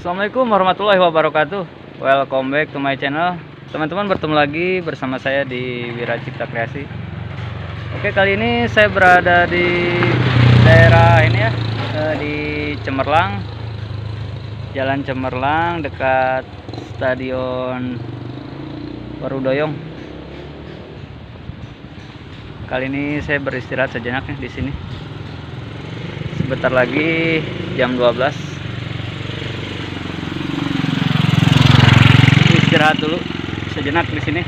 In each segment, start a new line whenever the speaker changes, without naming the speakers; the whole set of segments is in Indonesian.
Assalamualaikum warahmatullahi wabarakatuh. Welcome back to my channel. Teman-teman, bertemu lagi bersama saya di Wira Cipta Kreasi. Oke, kali ini saya berada di daerah ini ya, di Cemerlang, Jalan Cemerlang dekat Stadion Warudoyong. Kali ini saya beristirahat sejenak nih di sini. Sebentar lagi jam 12. Istirahat dulu sejenak di sini.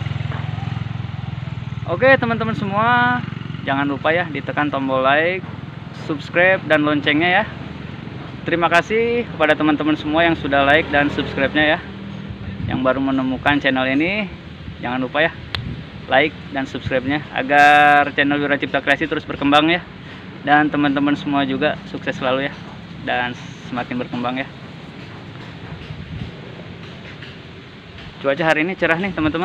Oke, teman-teman semua, jangan lupa ya ditekan tombol like, subscribe dan loncengnya ya. Terima kasih kepada teman-teman semua yang sudah like dan subscribe-nya ya. Yang baru menemukan channel ini, jangan lupa ya like dan subscribe-nya agar channel Wira Cipta Kreasi terus berkembang ya. Dan teman-teman semua juga sukses selalu ya, dan semakin berkembang ya. Cuaca hari ini cerah nih teman-teman.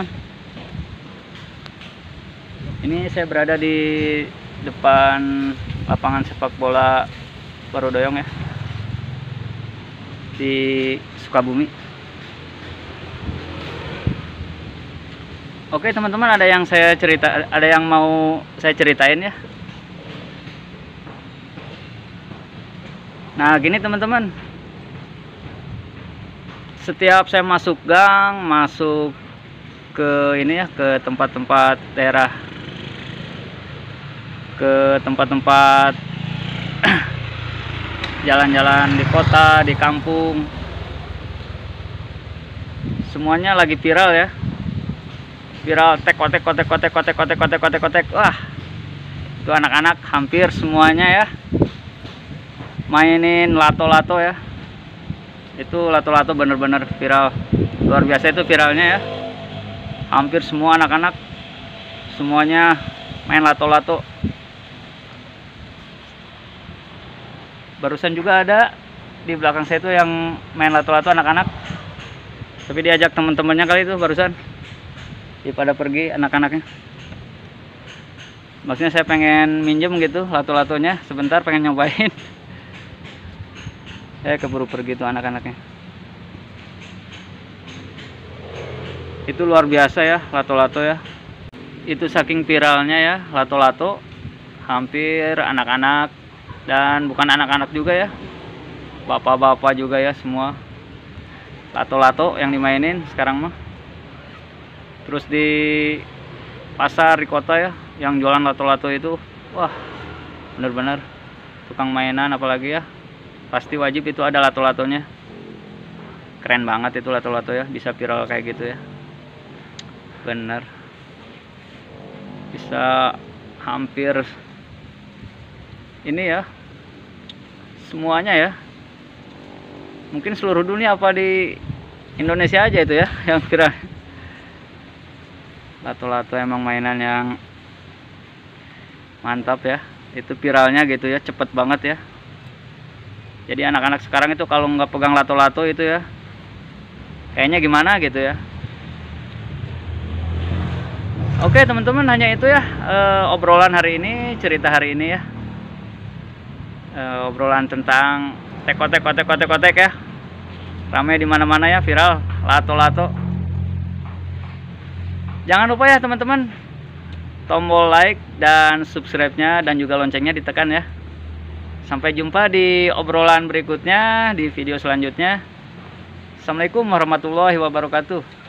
Ini saya berada di depan lapangan sepak bola Warudoyong ya, di Sukabumi. Oke teman-teman, ada yang mau saya ceritain ya. Nah gini teman-teman, setiap saya masuk gang, masuk ke ini ya, ke tempat-tempat daerah, ke tempat-tempat jalan-jalan di kota, di kampung, semuanya lagi viral ya. Viral kotek. Wah, itu anak-anak hampir semuanya ya mainin lato-lato ya. Itu lato-lato bener-bener viral, luar biasa itu viralnya ya. Hampir semua anak-anak semuanya main lato-lato. Barusan juga ada di belakang saya itu yang main lato-lato anak-anak, tapi diajak teman-temannya kali itu barusan, pada pergi anak-anaknya. Maksudnya saya pengen minjem gitu lato-latonya sebentar, pengen nyobain. Saya keburu pergi tuh anak-anaknya. Itu luar biasa ya lato-lato ya. Itu saking viralnya ya lato-lato, hampir anak-anak dan bukan anak-anak juga ya, bapak-bapak juga ya, semua lato-lato yang dimainin sekarang mah. Terus di pasar di kota ya, yang jualan lato-lato itu, wah bener-bener tukang mainan apalagi ya, pasti wajib itu ada lato-latonya. Keren banget itu lato-lato ya, bisa viral kayak gitu ya. Bener, bisa hampir ini ya, semuanya ya. Mungkin seluruh dunia apa di Indonesia aja itu ya yang viral. Lato-lato emang mainan yang mantap ya. Itu viralnya gitu ya, cepet banget ya. Jadi anak-anak sekarang itu kalau nggak pegang lato-lato itu ya, kayaknya gimana gitu ya. Oke teman-teman, hanya itu ya obrolan hari ini, cerita hari ini ya. Obrolan tentang kotek ya. Ramai di mana-mana ya, viral lato-lato. Jangan lupa ya teman-teman, tombol like dan subscribe-nya dan juga loncengnya ditekan ya. Sampai jumpa di obrolan berikutnya, di video selanjutnya. Assalamualaikum warahmatullahi wabarakatuh.